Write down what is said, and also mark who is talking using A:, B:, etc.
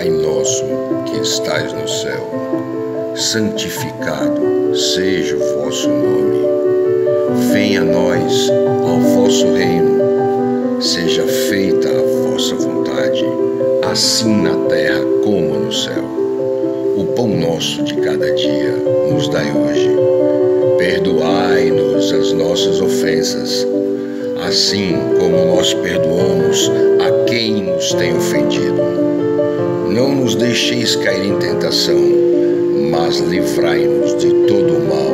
A: Pai nosso que estais no céu, santificado seja o vosso nome. Venha a nós ao vosso reino, seja feita a vossa vontade, assim na terra como no céu. O pão nosso de cada dia nos dai hoje. Perdoai-nos as nossas ofensas, assim como nós perdoamos a quem nos tem ofendido. Não nos deixeis cair em tentação, mas livrai-nos de todo o mal.